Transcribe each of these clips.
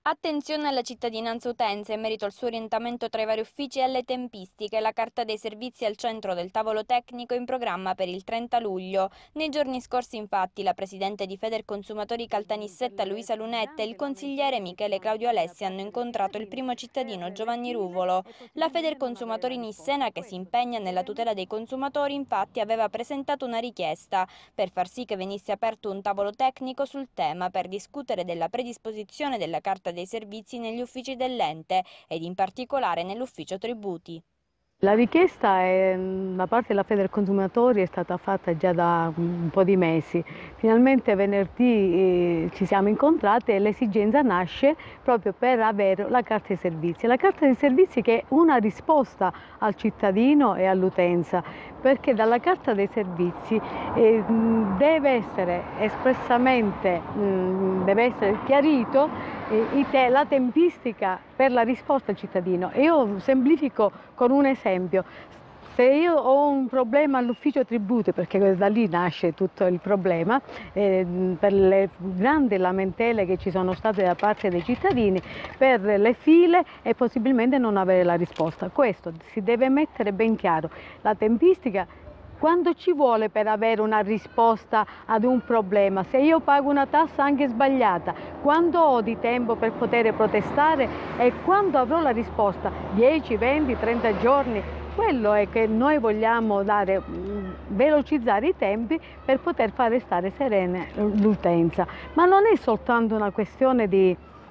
Attenzione alla cittadinanza utenza in merito al suo orientamento tra i vari uffici e alle tempistiche. La carta dei servizi è al centro del tavolo tecnico in programma per il 30 luglio. Nei giorni scorsi, infatti, la presidente di Federconsumatori Caltanissetta Luisa Lunetta e il consigliere Michele Claudio Alessi hanno incontrato il primo cittadino Giovanni Ruvolo. La Federconsumatori Nissena, che si impegna nella tutela dei consumatori, infatti aveva presentato una richiesta per far sì che venisse aperto un tavolo tecnico sul tema per discutere della predisposizione della carta dei servizi negli uffici dell'ente ed in particolare nell'ufficio tributi. La richiesta da parte della Federconsumatori è stata fatta già da un po' di mesi. Finalmente venerdì ci siamo incontrati e l'esigenza nasce proprio per avere la carta dei servizi. La carta dei servizi che è una risposta al cittadino e all'utenza, perché dalla carta dei servizi deve essere espressamente deve essere chiarito la tempistica per la risposta al cittadino. E io semplifico con un esempio. Se io ho un problema all'ufficio tributi, perché da lì nasce tutto il problema, per le grandi lamentele che ci sono state da parte dei cittadini, per le file e possibilmente non avere la risposta. Questo si deve mettere ben chiaro. La tempistica, quando ci vuole per avere una risposta ad un problema? Se io pago una tassa anche sbagliata, quando ho di tempo per poter protestare e quando avrò la risposta? 10, 20, 30 giorni? Quello è che noi vogliamo dare, velocizzare i tempi per poter fare stare serena l'utenza. Ma non è soltanto una questione di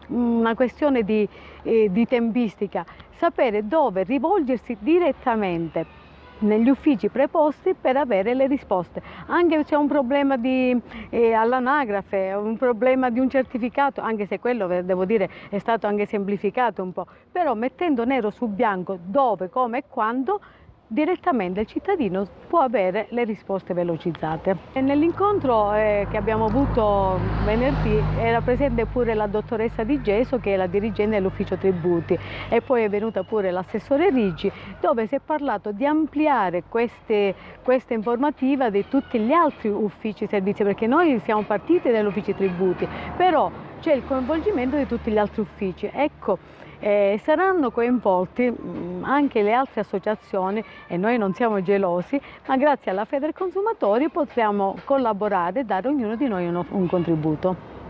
tempistica, sapere dove rivolgersi direttamente negli uffici preposti per avere le risposte. Anche se c'è un problema all'anagrafe, un problema di un certificato, anche se quello devo dire è stato anche semplificato un po', però mettendo nero su bianco dove, come e quando, direttamente il cittadino può avere le risposte velocizzate. Nell'incontro che abbiamo avuto venerdì era presente pure la dottoressa Di Geso, che è la dirigente dell'ufficio tributi, e poi è venuta pure l'assessore Ricci, dove si è parlato di ampliare questa informativa di tutti gli altri uffici servizi, perché noi siamo partiti dagli uffici tributi, però c'è il coinvolgimento di tutti gli altri uffici. Ecco, saranno coinvolti anche le altre associazioni e noi non siamo gelosi, ma grazie alla Federconsumatori potremo collaborare e dare ognuno di noi un contributo.